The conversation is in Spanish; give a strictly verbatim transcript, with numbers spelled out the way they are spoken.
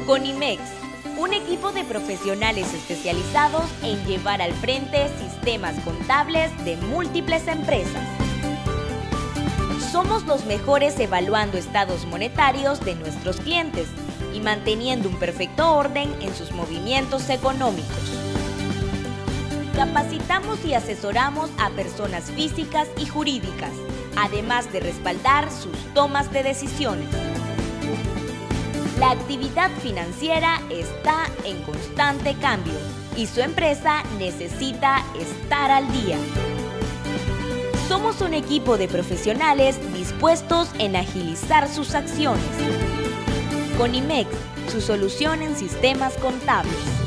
Conimex, un equipo de profesionales especializados en llevar al frente sistemas contables de múltiples empresas. Somos los mejores evaluando estados monetarios de nuestros clientes y manteniendo un perfecto orden en sus movimientos económicos. Capacitamos y asesoramos a personas físicas y jurídicas, además de respaldar sus tomas de decisiones. La actividad financiera está en constante cambio y su empresa necesita estar al día. Somos un equipo de profesionales dispuestos en agilizar sus acciones. Conimex, su solución en sistemas contables.